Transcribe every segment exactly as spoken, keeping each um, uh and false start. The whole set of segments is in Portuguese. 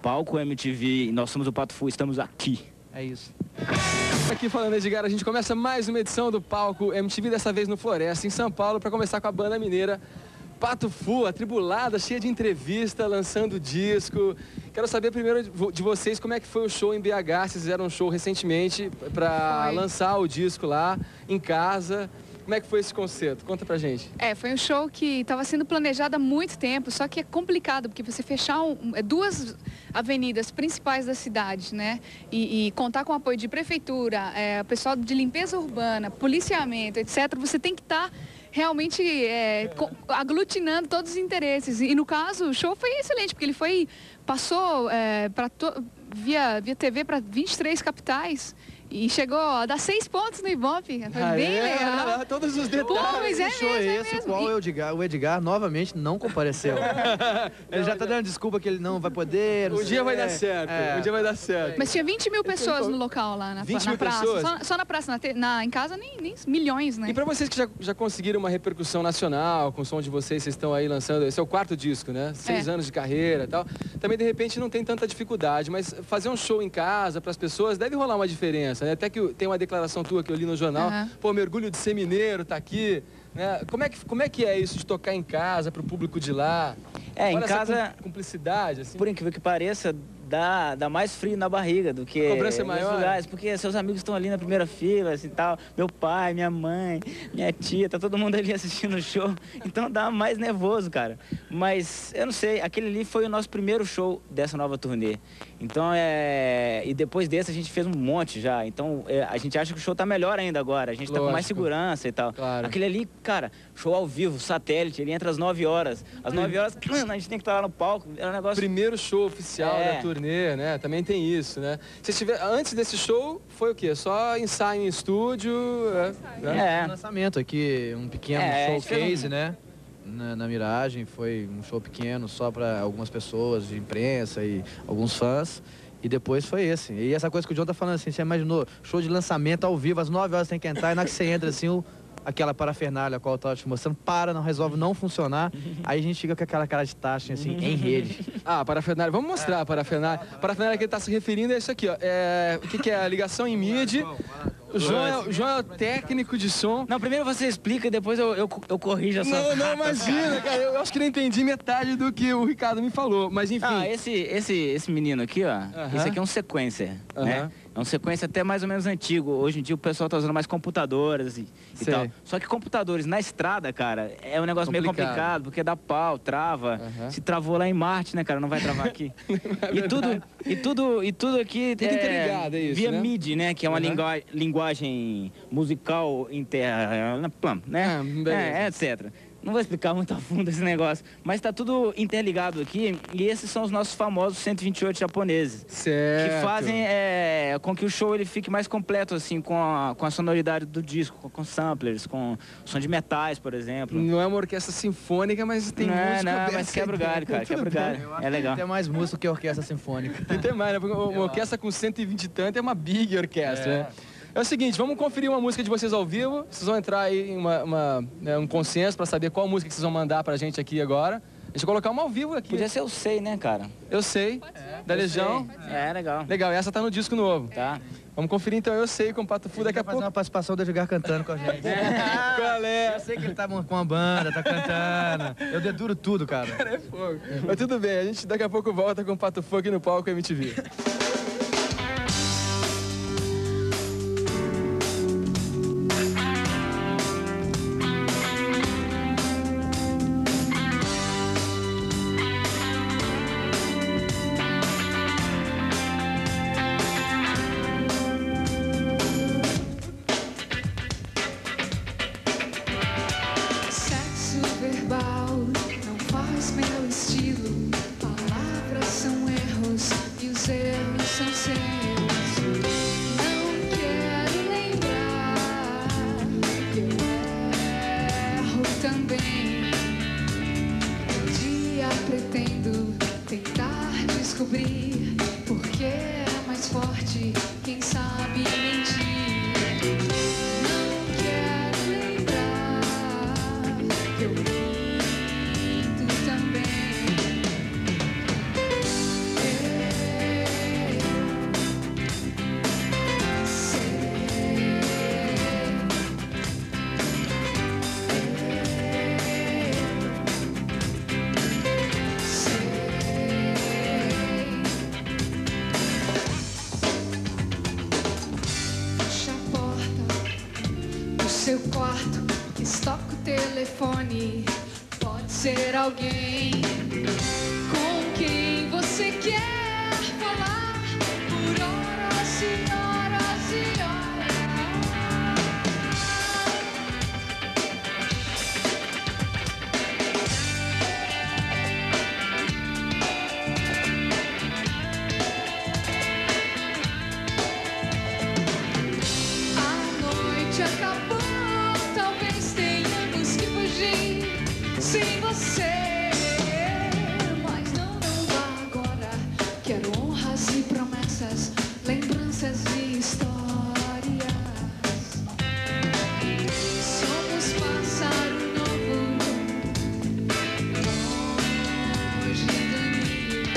Palco M T V, nós somos o Pato Fu, estamos aqui. É isso. Aqui falando, Edgar, a gente começa mais uma edição do Palco M T V, dessa vez no Floresta, em São Paulo, para começar com a banda mineira Pato Fu, atribulada, cheia de entrevista, lançando disco. Quero saber primeiro de vocês como é que foi o show em B H. Vocês fizeram um show recentemente para lançar o disco lá em casa. Como é que foi esse concerto? Conta pra gente. É, foi um show que estava sendo planejado há muito tempo, só que é complicado, porque você fechar um, duas avenidas principais da cidade, né? E, e contar com o apoio de prefeitura, é, pessoal de limpeza urbana, policiamento, etcétera. Você tem que estar... Tá realmente é, aglutinando todos os interesses. E no caso, o show foi excelente, porque ele foi, passou é, pra to, via, via T V para vinte e três capitais. E chegou a dar seis pontos no Ibope. Foi ah, bem é? legal. Todos os detalhes. Pô, mas é show mesmo, é esse, mesmo. qual E... o Edgar, o Edgar novamente não compareceu. Ele já tá dando desculpa que ele não vai poder. Um dia vai dar certo. É. Um dia vai dar certo. Mas tinha vinte mil pessoas no local lá na, vinte na mil praça. pessoas? Só, só na praça, na, na, em casa nem, nem milhões, né? E pra vocês que já, já conseguiram uma repercussão nacional com o som de vocês, vocês estão aí lançando, esse é o quarto disco, né? Seis é. anos de carreira e tal. Também, de repente, não tem tanta dificuldade, mas fazer um show em casa para as pessoas deve rolar uma diferença, né? Até que tem uma declaração tua que eu li no jornal, uhum. Pô, me orgulho de ser mineiro, tá aqui, né? Como é que, como é, que é isso de tocar em casa para o público de lá? É, Olha em casa... essa cumplicidade, assim. Por incrível que pareça, dá, dá mais frio na barriga do que... A cobrança é maior? Lugares, porque seus amigos estão ali na primeira fila, assim, tal. Meu pai, minha mãe, minha tia, tá todo mundo ali assistindo o show. Então dá mais nervoso, cara. Mas, eu não sei, aquele ali foi o nosso primeiro show dessa nova turnê. Então, é... E depois desse a gente fez um monte já. Então, é... a gente acha que o show tá melhor ainda agora. A gente Lógico. tá com mais segurança e tal. Claro. Aquele ali, cara, show ao vivo, satélite, ele entra às nove horas. Às nove horas, a gente tem que estar lá no palco. É um negócio... Primeiro show oficial é. da turnê, né? Também tem isso, né? Vocês tiver... Antes desse show, foi o quê? Só ensaio em estúdio? É. é. Um lançamento aqui, um pequeno é, showcase, um... né? Na, na Miragem, foi um show pequeno só para algumas pessoas de imprensa e alguns fãs. E depois foi esse. E essa coisa que o John tá falando assim, você imaginou, show de lançamento ao vivo, às nove horas tem que entrar, e na hora que você entra assim, o, aquela parafernália a qual eu tava te mostrando, para, não resolve não funcionar, aí a gente fica com aquela cara de taxa assim, em rede. Ah, parafernália, vamos mostrar a parafernália. A parafernália que ele tá se referindo é isso aqui, ó. É, o que, que é? A ligação em M I D. O João, é, o João é o técnico de som. Não, primeiro você explica e depois eu, eu, eu corrijo a sua... Não, não, imagina, cara. Eu acho que não entendi metade do que o Ricardo me falou, mas enfim. Ah, esse, esse, esse menino aqui, ó, uh-huh. esse aqui é um sequencer, uh-huh. né? É um sequência até mais ou menos antigo. Hoje em dia o pessoal tá usando mais computadores e, e tal. Só que computadores na estrada, cara, é um negócio complicado. meio complicado, porque dá pau, trava. Uhum. Se travou lá em Marte, né, cara? Não vai travar aqui. é e, tudo, e, tudo, e tudo aqui tudo é, interligado, é isso, via né? M I D I, né? Que é uma uhum. lingu linguagem musical interna, né? Ah, é, é, etcétera. Não vou explicar muito a fundo esse negócio, mas tá tudo interligado aqui e esses são os nossos famosos cento e vinte e oito japoneses. Certo. Que fazem é, com que o show ele fique mais completo, assim, com a, com a sonoridade do disco, com, com samplers, com som de metais, por exemplo. Não é uma orquestra sinfônica, mas tem não, música Não, aberta. mas quebra o galho, cara, quebra o galho. É legal. Tem mais música que a orquestra sinfônica. Tem até mais, né? Porque uma orquestra com cento e vinte e tanto é uma big orquestra, é. né? É o seguinte, vamos conferir uma música de vocês ao vivo. Vocês vão entrar aí em uma, uma, né, um consenso para saber qual música que vocês vão mandar pra gente aqui agora. Deixa eu colocar uma ao vivo aqui. Podia ser Eu Sei, né, cara? Eu Sei, é, da Legião. É, legal. Legal, e essa tá no disco novo. Tá. Vamos conferir então Eu Sei com o Pato Fu daqui a pouco. fazer uma participação do Edgar cantando com a gente. Qual é? Eu sei que ele tá com uma banda, tá cantando. Eu deduro tudo, cara. Cara, é fogo. Mas tudo bem, a gente daqui a pouco volta com o Pato Fu aqui no palco M T V. Pretendo tentar descobrir por que é mais forte quem sabe mentir. Não quero lembrar que eu minto também. ser alguém com quem você quer falar por horas e horas e horas. A noite acabou, talvez tenhamos que fugir sem você. Mas não, não vá agora. Quero honras e promessas, lembranças e histórias. Somos pássaro novo, longe do ninho.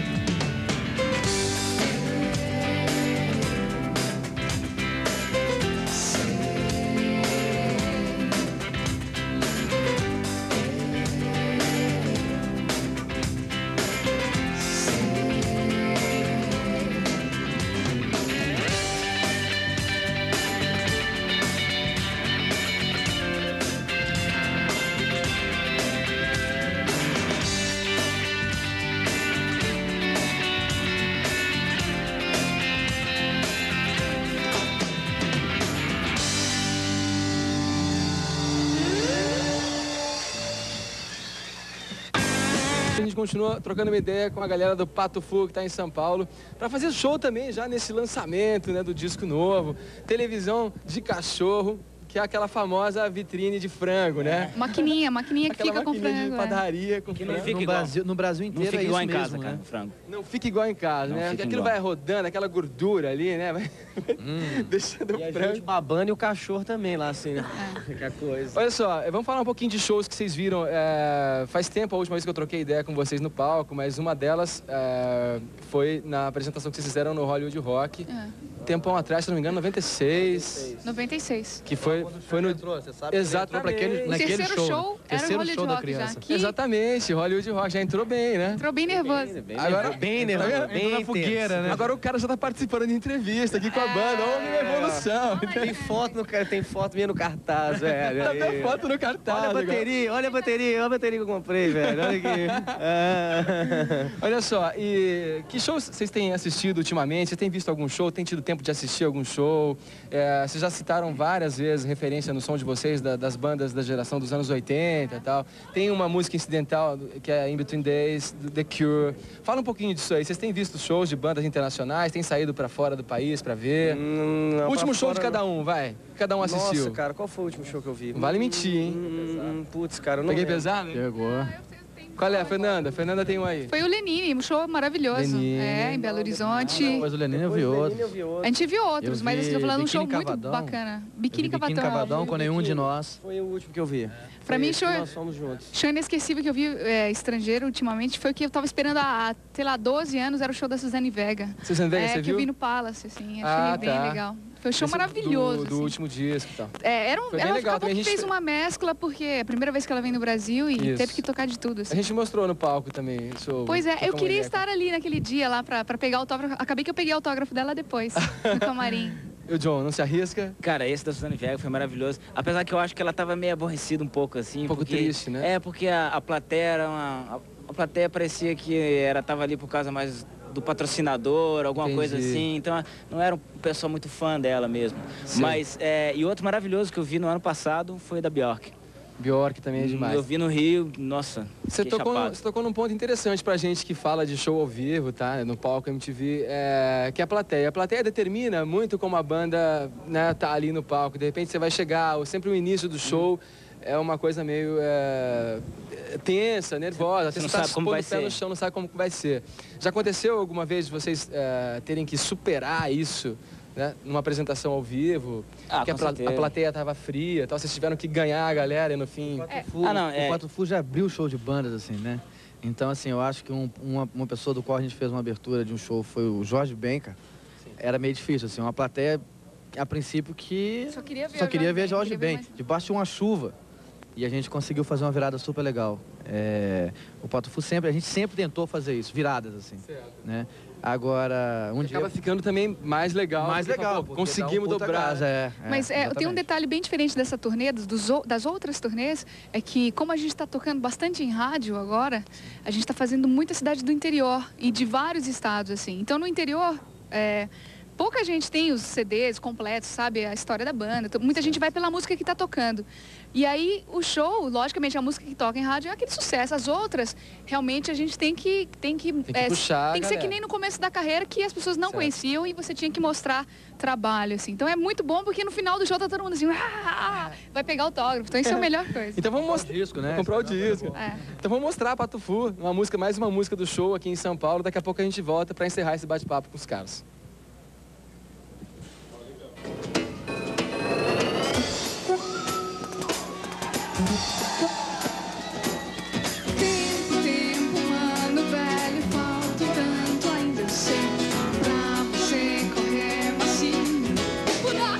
A gente continua trocando uma ideia com a galera do Pato Fu, que está em São Paulo, para fazer show também já nesse lançamento, né, do disco novo. Televisão de cachorro, que é aquela famosa vitrine de frango, né? Maquininha, maquininha que Aquela fica com maquininha frango. de é. padaria com Que não frango. fica No igual. Brasil, no Brasil Não inteiro fica é igual isso em casa, mesmo, cara, né? o frango. Não fica igual em casa, Não né? fica Porque aquilo igual. vai rodando, aquela gordura ali, né? Vai Hum. deixando E o a frango. gente babando e o cachorro também lá, assim, né? Que coisa. Olha só, vamos falar um pouquinho de shows que vocês viram. É, faz tempo a última vez que eu troquei ideia com vocês no palco, mas uma delas é, foi na apresentação que vocês fizeram no Hollywood Rock. É. Tempão atrás, se não me engano, noventa e seis. noventa e seis. Que foi, foi no... Você sabe Exatamente. para aquele, O naquele terceiro show, show né? era o terceiro Hollywood show da Rock já. criança. Que Exatamente, Hollywood Rock. Já entrou bem, né? entrou bem nervoso. Bem, Agora- nervoso, bem Tá nervoso, vendo? bem Entrou na intenso. fogueira, né? Agora o cara já tá participando de entrevista aqui com a banda. Olha uma evolução. Tem foto, no, ca- tem foto minha no cartaz, velho. Tá aí. até foto no cartaz. Olha a agora. bateria, olha a bateria, olha a bateria que eu comprei, velho. Olha aqui. Ah. Olha só, e que shows vocês têm assistido ultimamente? Você tem visto algum show? Tem tido tempo de assistir algum show? É, vocês já citaram várias vezes referência no som de vocês da- das bandas da geração dos anos oitenta e tal. Tem uma música incidental que é In Between Days, do The Cure. Fala um pouquinho disso aí. Vocês têm visto shows de bandas internacionais? Têm saído pra fora do país pra ver? Hum, não, Último pra show de fora, cada um, vai. Cada um não. assistiu. Nossa, cara, qual foi o último show que eu vi? Vale mentir, hein? Hum, hum, putz, cara, eu não Peguei lembro. pesado? Chegou. Qual é, Fernanda? Fernanda tem um aí. Foi o Lenine, um show maravilhoso. Lenine. É, em Belo Horizonte. Depois o Lenine eu Depois vi do outro. Lenine eu vi outro. A gente viu outros, Eu mas vi eu estou falando um Biquíni show muito Cavadão. bacana. Eu vi Biquíni Biquíni Cavadão. Cavadão com nenhum de nós. Foi o último que eu vi. Pra Foi mim, esse show- que nós fomos juntos. Show inesquecível que eu vi é, estrangeiro ultimamente foi o que eu tava esperando há, sei lá, doze anos, era o show da Suzane Vega. Suzane Vega, é, você que viu? eu vi no Palace, assim, achei Ah, bem tá. legal. Foi um show Esse maravilhoso, Do, do assim. último disco e tal. É, era um, Foi bem ela legal, acabou também a que gente fez fe- uma mescla, porque é a primeira vez que ela vem no Brasil e Isso. teve que tocar de tudo, assim. A gente mostrou no palco também. Show, Pois é, eu trocamos queria ideia. estar ali naquele dia lá pra, pra pegar autógrafo. Acabei que eu peguei autógrafo dela depois, no camarim. E o John, não se arrisca? Cara, esse da Suzane Vega foi maravilhoso. Apesar que eu acho que ela tava meio aborrecida um pouco, assim. Um pouco porque- triste, né? É, porque a, a plateia era uma... A, a plateia parecia que era, tava ali por causa mais do patrocinador, alguma Entendi. coisa assim. Então, não era um pessoal muito fã dela mesmo. Sim. Mas, é, e outro maravilhoso que eu vi no ano passado foi da Bjork. Bjork também é demais. Eu vi no Rio, nossa, Você fiquei tocou, chapado. você tocou num ponto interessante pra gente que fala de show ao vivo, tá? No palco M T V, é, que é a plateia. A plateia determina muito como a banda, né, tá ali no palco. De repente você vai chegar, ou sempre o início do show é uma coisa meio é, tensa, nervosa. Você Você não tá sabe como pondo vai o pé no ser. chão, não sabe como que vai ser. Já aconteceu alguma vez de vocês é, terem que superar isso, né? Numa apresentação ao vivo? Ah, que a, com pla- certeza. a plateia tava fria, tal, vocês tiveram que ganhar a galera e no fim... Fu- Ah, não, o é- Pato Fu já abriu show de bandas, assim, né? Então, assim, eu acho que um- uma, uma pessoa do qual a gente fez uma abertura de um show foi o Jorge Benca. Era meio difícil, assim, uma plateia, a princípio, que Só queria ver só o queria Jorge ver Ben, Jorge queria ver Ben, mais- debaixo de uma chuva. E a gente conseguiu fazer uma virada super legal. É, o Pato Fu sempre, a gente sempre tentou fazer isso, viradas assim, Certo. né? Agora, um E dia... acaba ficando também mais legal. mais porque legal, fala, pô, porque conseguimos dá um puta dobrar. gás, é, é, Mas é, tem um exatamente. detalhe bem diferente dessa turnê, dos, dos o- das outras turnês, é que como a gente está tocando bastante em rádio agora, a gente está fazendo muita cidade do interior e de vários estados, assim. Então, no interior, é, pouca gente tem os C Ds completos, sabe? A história da banda. Então, muita gente vai pela música que está tocando. E aí, o show, logicamente, a música que toca em rádio é aquele sucesso. As outras, realmente, a gente tem que... Tem que, Tem que puxar a Tem que ser galera. que nem no começo da carreira, que as pessoas não Certo. conheciam e você tinha que mostrar trabalho, assim. Então, é muito bom, porque no final do show tá todo mundo assim... "Ah!" vai pegar autógrafo. Então, isso é a melhor coisa. Então vamos O mostrar. disco, né? Comprar o disco. É. Então vamos mostrar Pato Fu, uma música, mais uma música do show aqui em São Paulo. Daqui a pouco a gente volta para encerrar esse bate-papo com os caras. Tempo, tempo, mano velho, falta um tanto ainda eu sei pra você correr macio. Pula!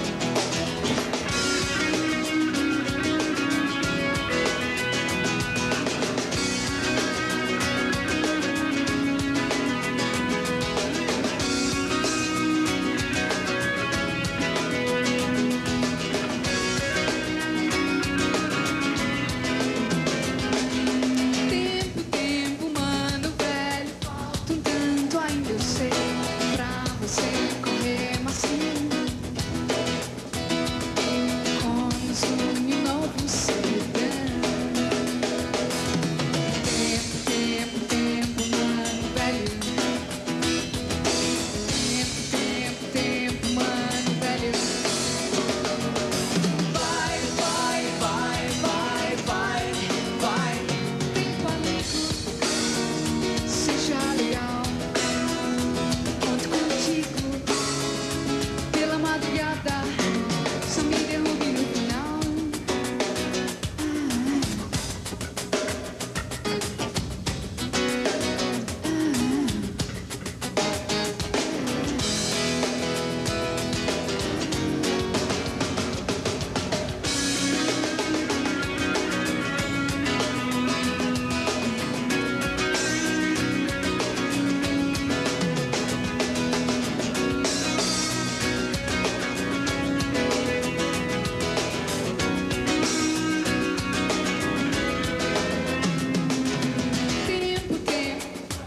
Tempo, tempo, mano velho, falta um tanto ainda eu sei pra você correr macio. Como sonho novo serão. Tempo, tempo, tempo, mano velho. Tempo, tempo, tempo, mano velho. Vai, vai, vai, vai, vai, vai. Tempo amigo, seja legal. Conto contigo pela madrugada. Só me derrube no final. Tempo, tempo.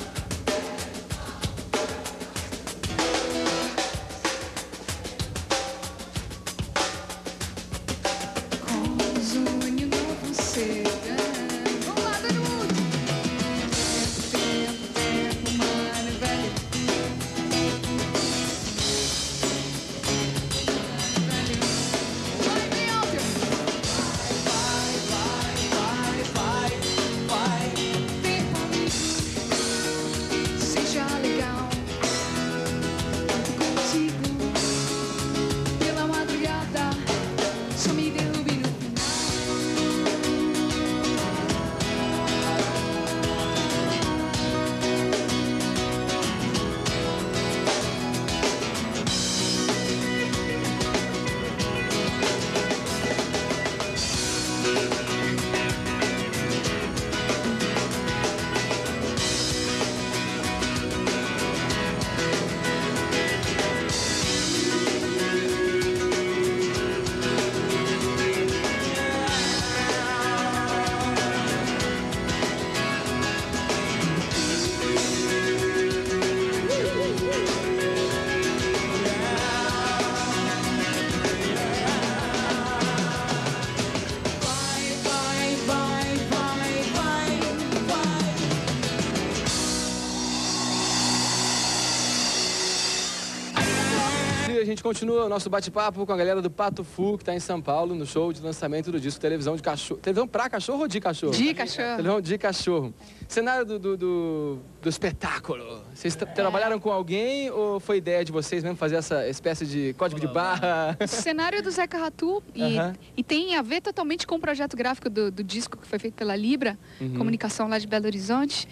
Com um sonho novo chegando. Vamos lá, Danu! Tempo, tempo, tempo, mano velho. Velho. Vai, bem alto! Vai, vai, vai, vai, vai. Tempo amigo, seja legal. Conto contigo pela madrugada. Só me derrube no final. Vai, vai, vai, vai, vai, vai. E a gente continua o nosso bate-papo com a galera do Pato Fu, que está em São Paulo, no show de lançamento do disco Televisão de Cachorro. Televisão pra cachorro ou de cachorro? De cachorro. Televisão de cachorro. Cenário do, do, do, do espetáculo. Vocês tra trabalharam com alguém ou foi ideia de vocês mesmo fazer essa espécie de código de barra? O cenário do Zeca Ratu e, Aham. e tem a ver totalmente com o projeto gráfico do, do disco que foi feito pela Libra, Uhum. comunicação lá de Belo Horizonte.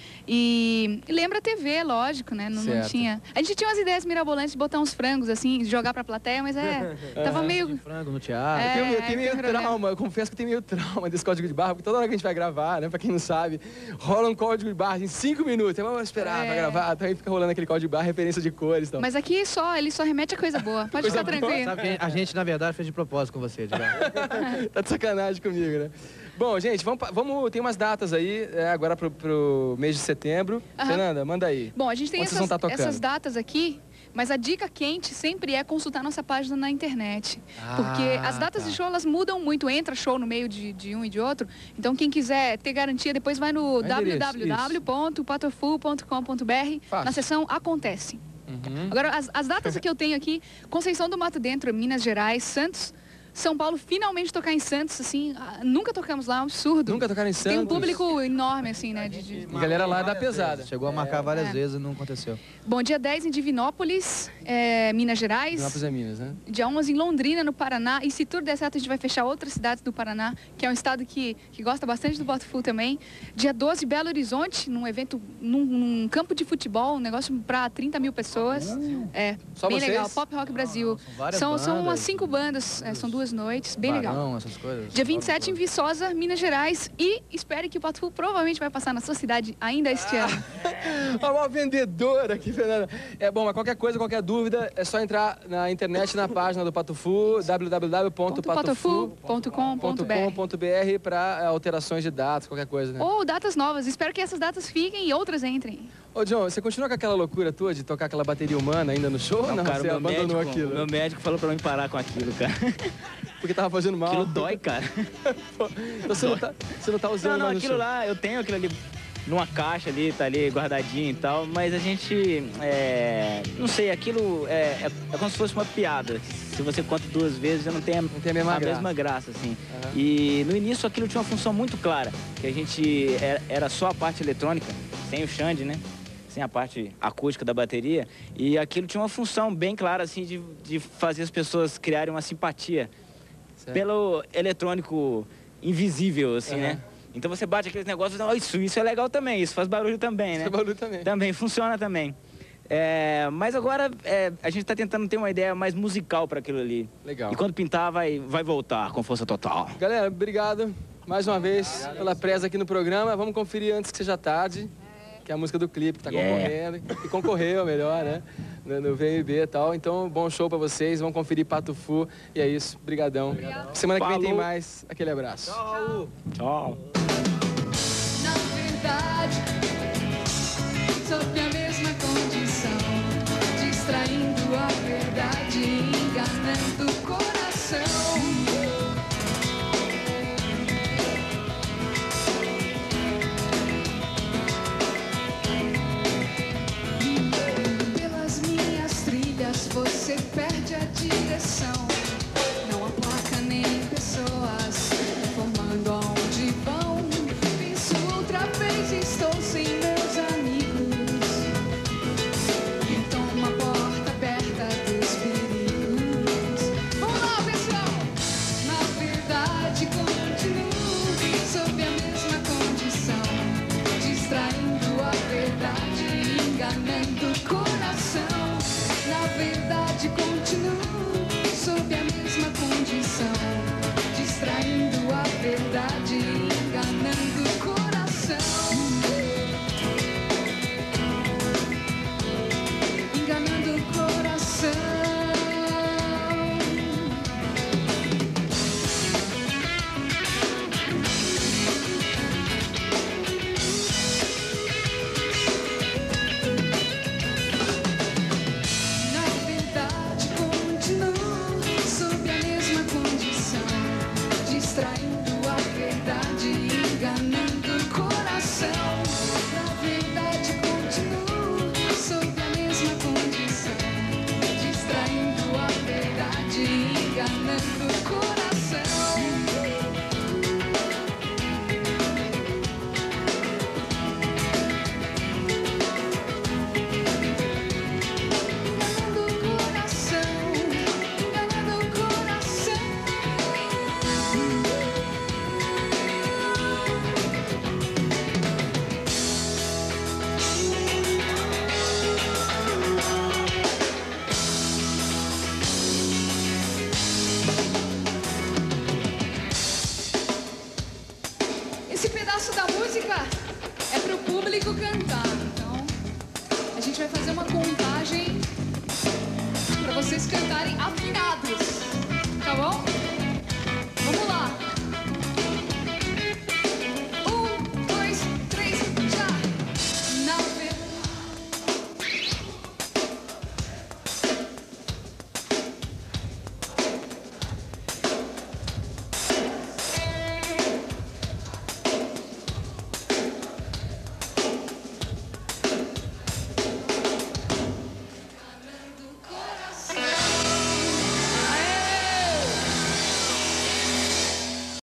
E, e lembra a T V, lógico, né? Não, não Certo. tinha. A gente tinha umas ideias mirabolantes de botar uns frangos assim, jogar pra plateia, mas é. Tava meio. Frango no teatro. É, Tem, meio- tem meio tem problema. trauma, eu confesso que tem meio trauma desse código de barra, porque toda hora que a gente vai gravar, né, pra quem não sabe, rola um código de barra em cinco minutos, aí vamos esperar É. pra gravar, então aí fica rolando aquele código de barra, referência de cores e tal. Mas aqui só, ele só remete a coisa boa. Pode Coisa ficar boa. tranquilo. Sabe que a gente, na verdade, fez de propósito com você, Edgar. Tá de sacanagem comigo, né? Bom, gente, vamos, pa- vamos tem umas datas aí, é, agora pro, pro mês de setembro. Aham. Fernanda, manda aí. Bom, a gente tem Onde vocês vão essas, tá tocando? essas datas aqui, mas a dica quente sempre é consultar nossa página na internet. Porque Ah, as datas tá. de show, elas mudam muito, entra show no meio de, de um e de outro. Então, quem quiser ter garantia, depois vai no Vai endereço, w w w ponto patofu ponto com ponto b r, Fácil. na seção Acontece. Uhum. Agora, as, as datas que eu tenho aqui, Conceição do Mato Dentro, Minas Gerais, Santos, São Paulo, finalmente tocar em Santos, assim, ah, nunca tocamos lá, é um absurdo. Nunca tocaram em Tem um Santos? público enorme, assim, né? de- de- E a galera lá é da pesada. Chegou a marcar várias É. vezes e não aconteceu. Bom, dia dez em Divinópolis, é, Minas Gerais. Divinópolis é Minas, né? Dia onze em Londrina, no Paraná. E se tudo der certo, a gente vai fechar outras cidades do Paraná, que é um estado que, que gosta bastante do Botafogo também. Dia doze, Belo Horizonte, num evento, num, num campo de futebol, um negócio para trinta mil pessoas. É, Só bem vocês? legal. Pop Rock Brasil. são várias São, são umas bandas, cinco bandas, é, são duas noites, bem legal. Barão, essas coisas. Dia vinte e sete em Viçosa, Minas Gerais. E espere que o Botafogo provavelmente vai passar na sua cidade ainda este ano. Olha uma vendedora aqui, Fernanda. É bom, mas qualquer coisa, qualquer dúvida, é só entrar na internet, na página do Patufu, w w w ponto patufu patofu ponto com ponto b r. ponto com ponto b r para alterações de datas, qualquer coisa, né? Ou datas novas. Espero que essas datas fiquem e outras entrem. Ô, John, você continua com aquela loucura tua de tocar aquela bateria humana ainda no show? Ou não, cara, você o meu abandonou médico, aquilo? o meu médico falou pra mim parar com aquilo, cara. Porque tava fazendo mal. Aquilo dói, cara. Então você não tá, você não tá usando Não, não, mais no aquilo show. lá, eu tenho aquilo ali numa caixa ali, tá ali guardadinho e tal, mas a gente, é, não sei, aquilo é, é, é como se fosse uma piada. Se você conta duas vezes, já não tem a, Não tem a mesma graça. mesma graça, assim. Aham. E no início aquilo tinha uma função muito clara, que a gente era, era só a parte eletrônica, sem o Xande, né? Sem a parte acústica da bateria, e aquilo tinha uma função bem clara, assim, de, de fazer as pessoas criarem uma simpatia Certo. pelo eletrônico invisível, assim, Aham. né? Então você bate aqueles negócios, oh, isso, isso é legal também, isso faz barulho também, né? Esse barulho também. Também, funciona também. É, mas agora é, a gente tá tentando ter uma ideia mais musical para aquilo ali. Legal. E quando pintar, vai, vai voltar com força total. Galera, obrigado mais uma vez pela presa aqui no programa. Vamos conferir antes que seja tarde, que é a música do clipe que tá Yeah. concorrendo. E concorreu, melhor, né? No, no V M B e tal. Então, bom show pra vocês. Vamos conferir Patufu. E é isso. Brigadão. Semana que vem tem Falou. mais. Aquele abraço. Tchau. Na verdade, sob a mesma condição, distraindo a verdade, enganando o coração. Pelas minhas trilhas você perde a direção. Não há placa nem pessoas informando aonde vão. estiverem afinados.